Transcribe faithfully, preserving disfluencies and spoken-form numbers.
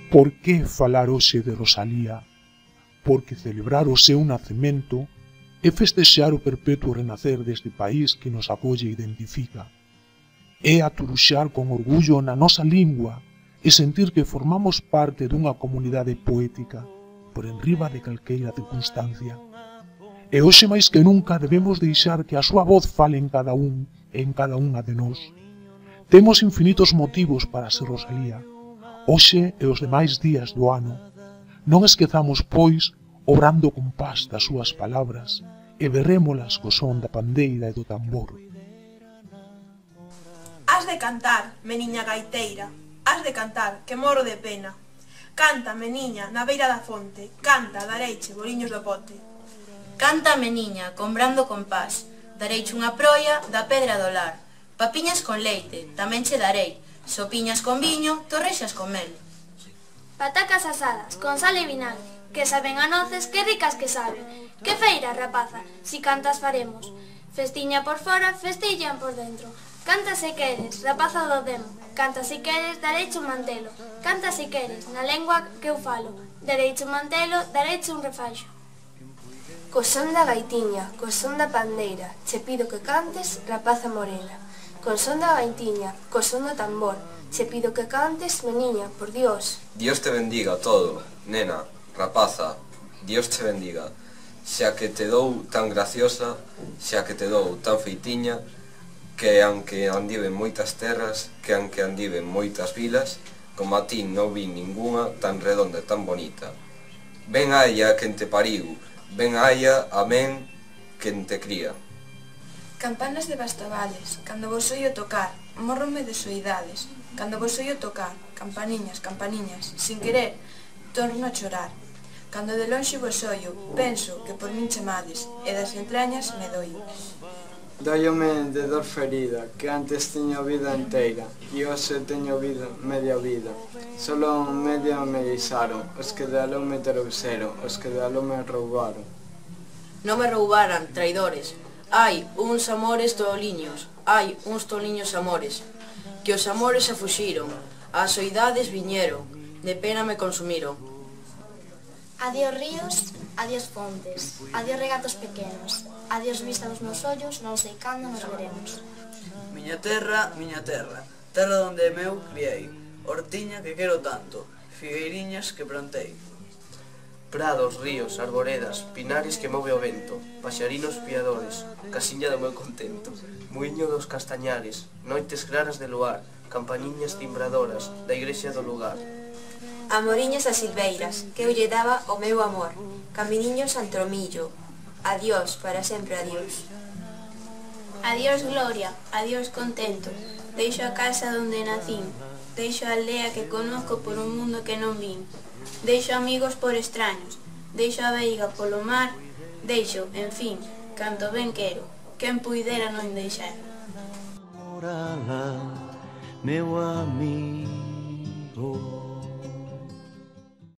Por que falar hoxe de Rosalía? Porque celebrar o seu nacemento é festexar o perpetuo renacer deste país que nos acolle e identifica. É aturuxar con orgullo na nosa lingua e sentir que formamos parte dunha comunidade poética por enriba de calqueira circunstancia. E hoxe máis que nunca debemos deixar que a súa voz fale en cada un e en cada unha de nós. Temos infinitos motivos para ser Rosalía, hoxe e os demais días do ano. Non esquezamos, pois, obrando con paz das súas palabras e berrémolas co son da pandeira e do tambor. Has de cantar, meniña gaiteira, has de cantar, que moro de pena. Canta, meniña, na beira da fonte, canta, dareiche, boliños do pote. Canta, meniña, comprando con paz, dareiche unha proia da pedra do lar. Papiñas con leite, tamén che darei, sopiñas con viño, torrexas con mel. Patacas asadas, con sal e vinagre, que saben a noces, que ricas que saben. Que feira, rapaza, si cantas faremos. Festiña por fora, festillan por dentro. Canta se queres, rapaza do demo. Canta se queres, dareiche un mantelo. Canta se queres, na lengua que eu falo. Dareiche un mantelo, dareiche un refaixo. Co son da gaitiña, co son da pandeira, che pido que cantes, rapaza morena. Con son da gaitiña, co son do tambor, che pido que cantes, meniña, por Dios. Dios te bendiga todo, nena, rapaza, Dios te bendiga. Xa que te dou tan graciosa, xa que te dou tan feitiña, que aunque andiven moitas terras, que aunque andiven moitas vilas, como a ti non vi ninguna tan redonda e tan bonita. Ben haya quen te pariu, ben haya, amén, quen te cría. Campanas de Bastavales, cando vos oio tocar, mórrome de soidades. Cando vos oio tocar, campaniñas, campaniñas, sin querer, torno a chorar. Cando de lonxe vos oio, penso que por min chamades, e das entrañas me doi. Dóiome de dor ferida, que antes tiña vida inteira, e hoxe teño vida, media vida. Solo media me deixaron, os que de aló me trouxeron, os que de aló me roubaron. Non me roubaran, traidores. Hai uns amores toliños, hai uns toliños amores, que os amores se fuxiron, as soidades viñeron, de pena me consumiron. Adiós ríos, adiós fontes, adiós regatos pequenos, adiós vista dos meus ollos, non sei cando nos veremos. Miña terra, miña terra, terra onde meu criei, hortiña que quero tanto, figueiriñas que plantei. Prados, ríos, arboredas, pinares que move o vento, paxarinos piadores, casiña do meu contento, muiño dos castañares, noites claras de luar, campaniñas timbradoras da igrexa do lugar. Amoriñas as silveiras, que eu lle daba o meu amor, caminiños al tromillo, adiós, para sempre adiós. Adiós gloria, adiós contento, deixo a casa donde nacín, deixo a aldea que conozco por un mundo que non vin, deixo amigos por extraños, deixo a veiga polo mar, deixo, en fin, canto ben quero, quen puidera non deixar. Meu amigo